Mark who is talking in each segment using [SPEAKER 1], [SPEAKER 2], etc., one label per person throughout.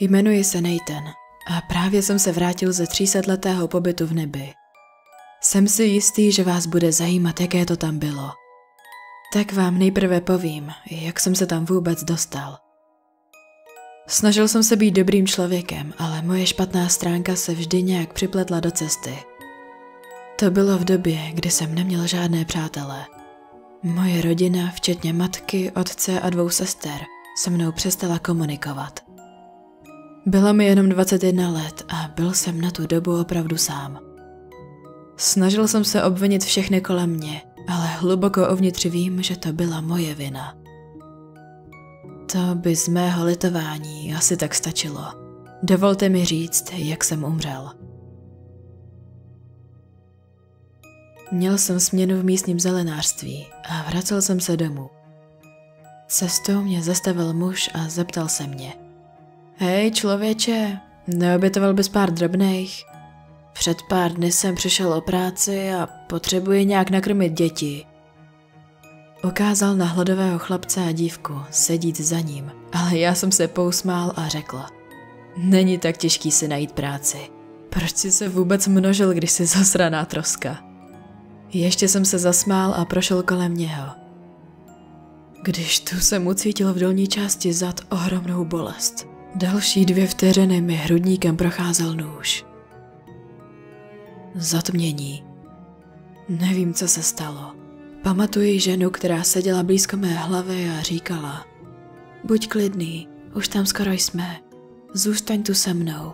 [SPEAKER 1] Jmenuji se Nathan a právě jsem se vrátil ze 300letého pobytu v nebi. Jsem si jistý, že vás bude zajímat, jaké to tam bylo. Tak vám nejprve povím, jak jsem se tam vůbec dostal. Snažil jsem se být dobrým člověkem, ale moje špatná stránka se vždy nějak připletla do cesty. To bylo v době, kdy jsem neměl žádné přátele. Moje rodina, včetně matky, otce a 2 sester, se mnou přestala komunikovat. Bylo mi jenom 21 let a byl jsem na tu dobu opravdu sám. Snažil jsem se obvinit všechny kolem mě, ale hluboko uvnitř vím, že to byla moje vina. To by z mého litování asi tak stačilo. Dovolte mi říct, jak jsem umřel. Měl jsem směnu v místním zelenářství a vracel jsem se domů. Cestou mě zastavil muž a zeptal se mě. Hej, člověče, neobětoval bys pár drobných? Před pár dny jsem přišel o práci a potřebuji nějak nakrmit děti. Ukázal na hladového chlapce a dívku sedít za ním, ale já jsem se pousmál a řekl. Není tak těžký si najít práci. Proč jsi se vůbec množil, když jsi zasraná troska? Ještě jsem se zasmál a prošel kolem něho. Když tu jsem ucítil v dolní části zad ohromnou bolest. Další 2 vteřiny mi hrudníkem procházel nůž. Zatmění. Nevím, co se stalo. Pamatuji ženu, která seděla blízko mé hlavy a říkala: Buď klidný, už tam skoro jsme. Zůstaň tu se mnou.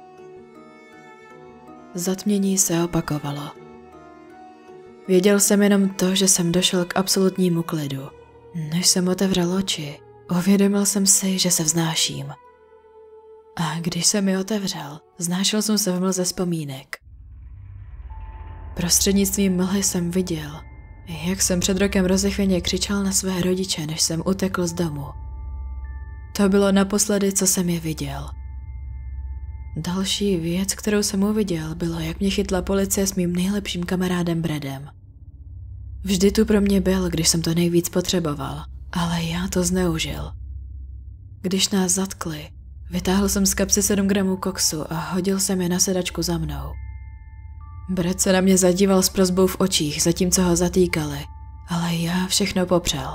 [SPEAKER 1] Zatmění se opakovalo. Věděl jsem jenom to, že jsem došel k absolutnímu klidu. Než jsem otevřel oči, uvědomil jsem si, že se vznáším. A když jsem je otevřel, znášel jsem se v mlze vzpomínek. Prostřednictvím mlhy jsem viděl, jak jsem před rokem rozechvěně křičel na své rodiče, než jsem utekl z domu. To bylo naposledy, co jsem je viděl. Další věc, kterou jsem uviděl, bylo, jak mě chytla policie s mým nejlepším kamarádem Bradem. Vždy tu pro mě byl, když jsem to nejvíc potřeboval, ale já to zneužil. Když nás zatkli, vytáhl jsem z kapsy 7 gramů koksu a hodil jsem je na sedačku za mnou. Brad se na mě zadíval s prosbou v očích, zatímco ho zatýkali, ale já všechno popřel.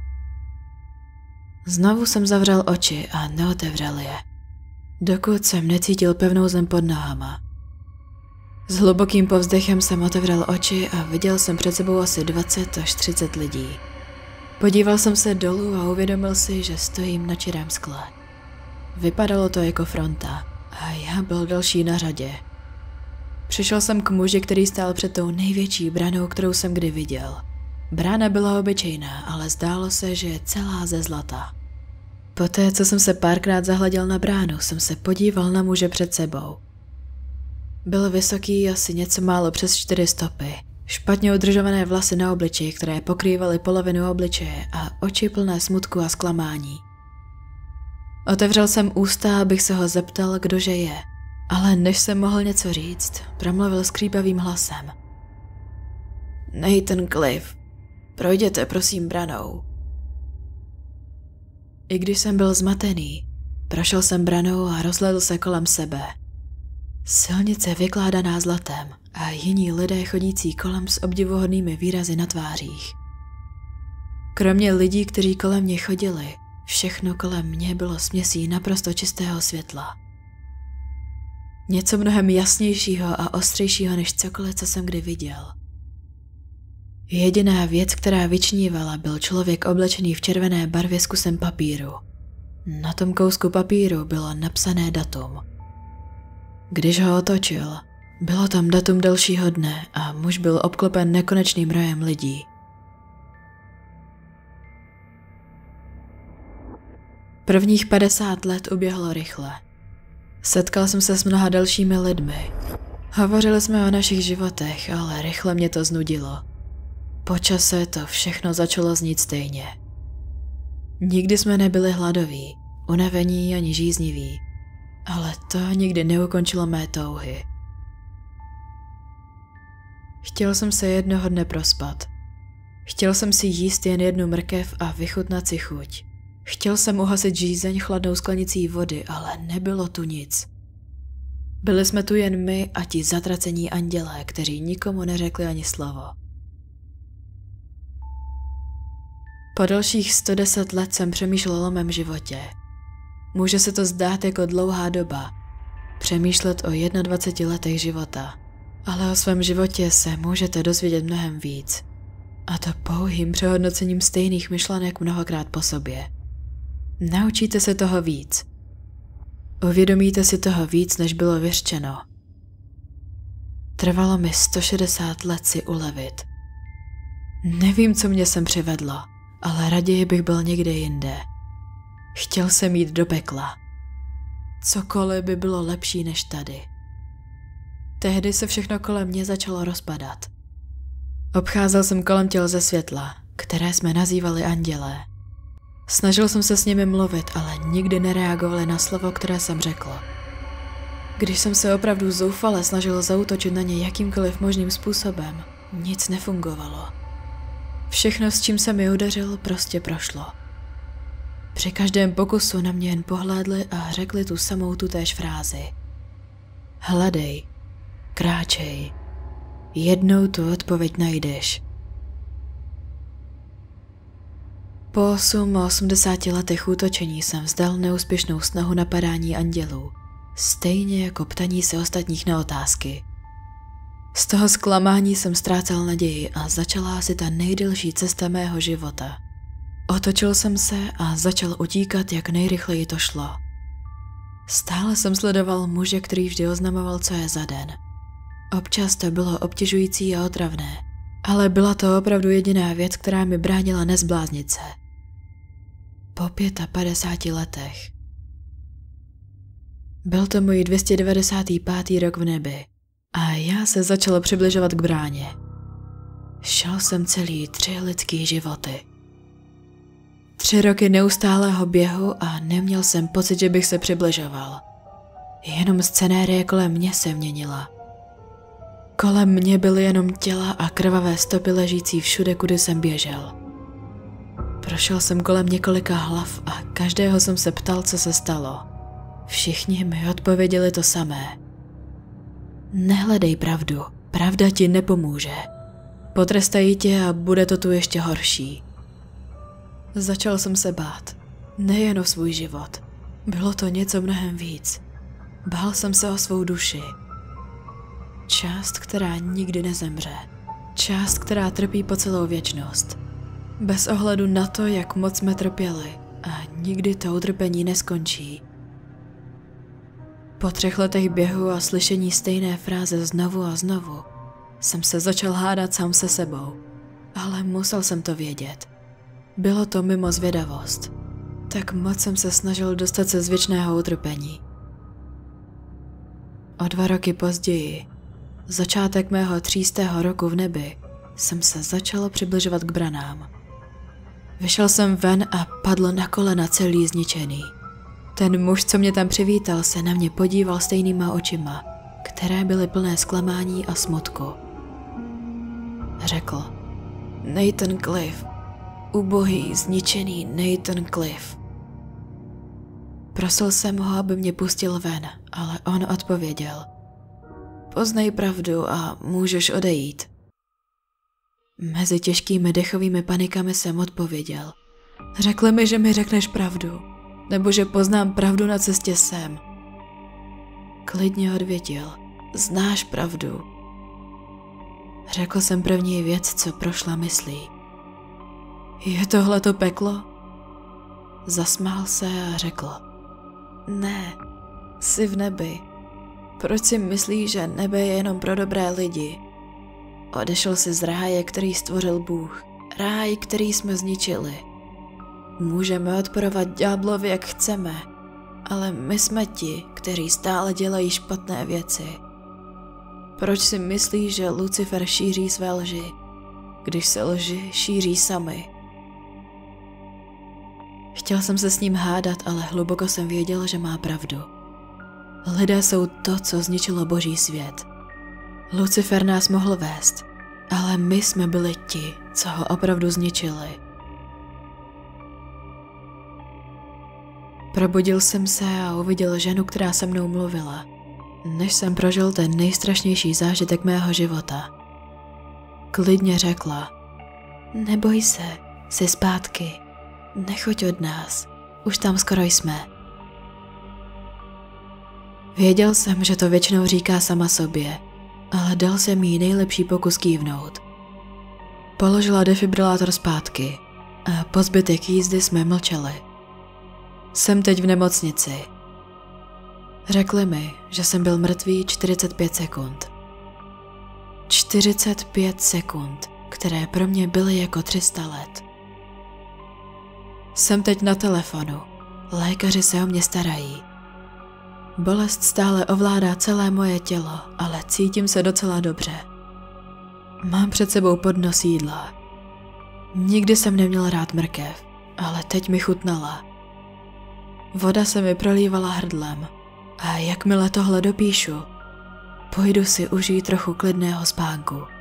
[SPEAKER 1] Znovu jsem zavřel oči a neotevřel je, dokud jsem necítil pevnou zem pod nohama. S hlubokým povzdechem jsem otevřel oči a viděl jsem před sebou asi 20 až 30 lidí. Podíval jsem se dolů a uvědomil si, že stojím na čirém skle. Vypadalo to jako fronta a já byl další na řadě. Přišel jsem k muži, který stál před tou největší branou, kterou jsem kdy viděl. Brána byla obyčejná, ale zdálo se, že je celá ze zlata. Poté, co jsem se párkrát zahleděl na bránu, jsem se podíval na muže před sebou. Byl vysoký asi něco málo přes 4 stopy, špatně udržované vlasy na obličeji, které pokrývaly polovinu obličeje a oči plné smutku a zklamání. Otevřel jsem ústa, abych se ho zeptal, kdože je, ale než jsem mohl něco říct, promluvil skřípavým hlasem. Nathan Cliff, projděte prosím branou. I když jsem byl zmatený, prošel jsem branou a rozhlédl se kolem sebe. Silnice vykládaná zlatem a jiní lidé chodící kolem s obdivuhodnými výrazy na tvářích. Kromě lidí, kteří kolem mě chodili, všechno kolem mě bylo směsí naprosto čistého světla. Něco mnohem jasnějšího a ostřejšího než cokoliv, co jsem kdy viděl. Jediná věc, která vyčnívala, byl člověk oblečený v červené barvě s kusem papíru. Na tom kousku papíru bylo napsané datum. Když ho otočil, bylo tam datum dalšího dne a muž byl obklopen nekonečným rojem lidí. Prvních 50 let uběhlo rychle. Setkal jsem se s mnoha dalšími lidmi. Hovořili jsme o našich životech, ale rychle mě to znudilo. Po čase to všechno začalo znít stejně. Nikdy jsme nebyli hladoví, unavení ani žízniví, ale to nikdy neukončilo mé touhy. Chtěl jsem se jednoho dne prospat. Chtěl jsem si jíst jen jednu mrkev a vychutnat si chuť. Chtěl jsem uhasit žízeň chladnou sklenicí vody, ale nebylo tu nic. Byli jsme tu jen my a ti zatracení andělé, kteří nikomu neřekli ani slovo. Po dalších 110 let jsem přemýšlel o mém životě. Může se to zdát jako dlouhá doba, přemýšlet o 21 letech života, ale o svém životě se můžete dozvědět mnohem víc. A to pouhým přehodnocením stejných myšlenek mnohokrát po sobě. Naučíte se toho víc. Uvědomíte si toho víc, než bylo vyřčeno. Trvalo mi 160 let si ulevit. Nevím, co mě sem přivedlo, ale raději bych byl někde jinde. Chtěl jsem jít do pekla. Cokoliv by bylo lepší než tady. Tehdy se všechno kolem mě začalo rozpadat. Obcházel jsem kolem těl ze světla, které jsme nazývali andělé. Snažil jsem se s nimi mluvit, ale nikdy nereagovali na slovo, které jsem řekl. Když jsem se opravdu zoufale snažil zaútočit na ně jakýmkoliv možným způsobem, nic nefungovalo. Všechno, s čím se mi udeřil, prostě prošlo. Při každém pokusu na mě jen pohlédli a řekli tu samou tutéž frázi. Hledej, kráčej, jednou tu odpověď najdeš. Po 80 letech útočení jsem vzdal neúspěšnou snahu napadání andělů, stejně jako ptaní se ostatních na otázky. Z toho zklamání jsem ztrácel naději a začala asi ta nejdelší cesta mého života. Otočil jsem se a začal utíkat, jak nejrychleji to šlo. Stále jsem sledoval muže, který vždy oznamoval, co je za den. Občas to bylo obtěžující a otravné, ale byla to opravdu jediná věc, která mi bránila nezbláznit se. Po 55 letech. Byl to můj 295. rok v nebi a já se začal přibližovat k bráně. Šel jsem celý 3 lidský životy. 3 roky neustálého běhu a neměl jsem pocit, že bych se přibližoval. Jenom scenérie kolem mě se měnila. Kolem mě byly jenom těla a krvavé stopy ležící všude, kudy jsem běžel. Prošel jsem kolem několika hlav a každého jsem se ptal, co se stalo. Všichni mi odpověděli to samé. Nehledej pravdu, pravda ti nepomůže. Potrestají tě a bude to tu ještě horší. Začal jsem se bát. Nejen o svůj život. Bylo to něco mnohem víc. Bál jsem se o svou duši. Část, která nikdy nezemře. Část, která trpí po celou věčnost. Bez ohledu na to, jak moc jsme trpěli. A nikdy to utrpení neskončí. Po 3 letech běhu a slyšení stejné fráze znovu a znovu jsem se začal hádat sám se sebou. Ale musel jsem to vědět. Bylo to mimo zvědavost. Tak moc jsem se snažil dostat se z věčného utrpení. O 2 roky později, začátek mého 300. roku v nebi, jsem se začal přibližovat k branám. Vyšel jsem ven a padl na kolena celý zničený. Ten muž, co mě tam přivítal, se na mě podíval stejnýma očima, které byly plné zklamání a smutku. Řekl: Nathan Cliff, ubohý, zničený Nathan Cliff. Prosil jsem ho, aby mě pustil ven, ale on odpověděl: Poznej pravdu a můžeš odejít. Mezi těžkými dechovými panikami jsem odpověděl: Řekli mi, že mi řekneš pravdu, nebo že poznám pravdu na cestě sem. Klidně odvětil: Znáš pravdu. Řekl jsem první věc, co prošla myslí. Je tohle to peklo? Zasmál se a řekl: Ne, jsi v nebi. Proč si myslíš, že nebe je jenom pro dobré lidi? Odešel jsi z ráje, který stvořil Bůh. Ráj, který jsme zničili. Můžeme odporovat ďáblovi, jak chceme, ale my jsme ti, kteří stále dělají špatné věci. Proč si myslíš, že Lucifer šíří své lži, když se lži šíří sami? Chtěl jsem se s ním hádat, ale hluboko jsem věděl, že má pravdu. Lidé jsou to, co zničilo Boží svět. Lucifer nás mohl vést, ale my jsme byli ti, co ho opravdu zničili. Probudil jsem se a uviděl ženu, která se mnou mluvila, než jsem prožil ten nejstrašnější zážitek mého života. Klidně řekla: neboj se, jsi zpátky, nechoď od nás, už tam skoro jsme. Věděl jsem, že to většinou říká sama sobě, ale dal jsem jí nejlepší pokus kývnout. Položila defibrilátor zpátky a po zbytek jízdy jsme mlčeli. Jsem teď v nemocnici. Řekli mi, že jsem byl mrtvý 45 sekund. 45 sekund, které pro mě byly jako 300 let. Jsem teď na telefonu. Lékaři se o mě starají. Bolest stále ovládá celé moje tělo, ale cítím se docela dobře. Mám před sebou podnos jídla. Nikdy jsem neměl rád mrkev, ale teď mi chutnala. Voda se mi prolívala hrdlem a jakmile tohle dopíšu, půjdu si užít trochu klidného spánku.